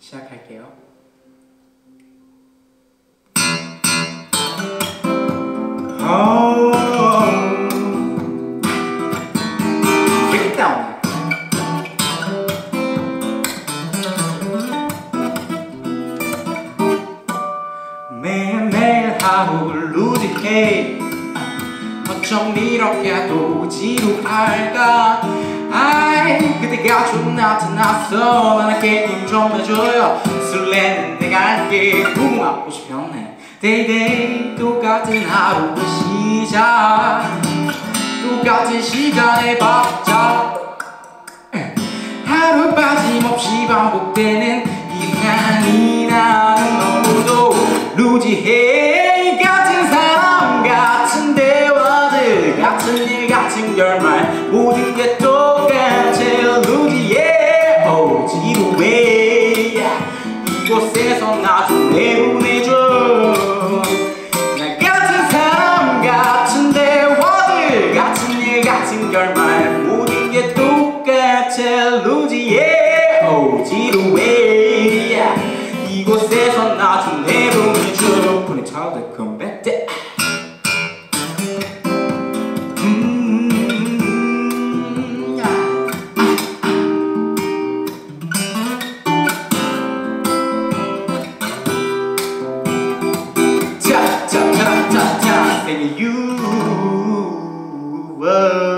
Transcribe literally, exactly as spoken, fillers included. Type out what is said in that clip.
시작할게요. 매일매일 하루를 루지해. 어쩜 이렇게도 지루할까. 아이 그대가 좀 나타났어. 나 게임 좀 해줘요. 설레는 내가 할게. 궁금하고 싶었네. 데이데이 똑같은 하루의 시작. 똑같은 시간에 박자. 하루 빠짐없이 반복되는 이상이 나는 너무도 루지해. 같은 사람 같은 대화들 같은 일 같은 결말 모든 게 똑같아. 루지해. 오 지루해. 이곳에서 나 좀 내보내줘. 나 같은 사람 같은 대화들 같은 일 같은 결말 모든 게 똑같아. 루지해. 오 지루해. 이곳에서 나 좀 내보내줘. Put it together, come back there. You.